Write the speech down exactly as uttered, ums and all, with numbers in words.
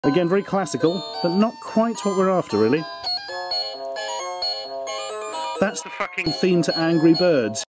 Again, very classical, but not quite what we're after, really. That's the fucking theme to Angry Birds.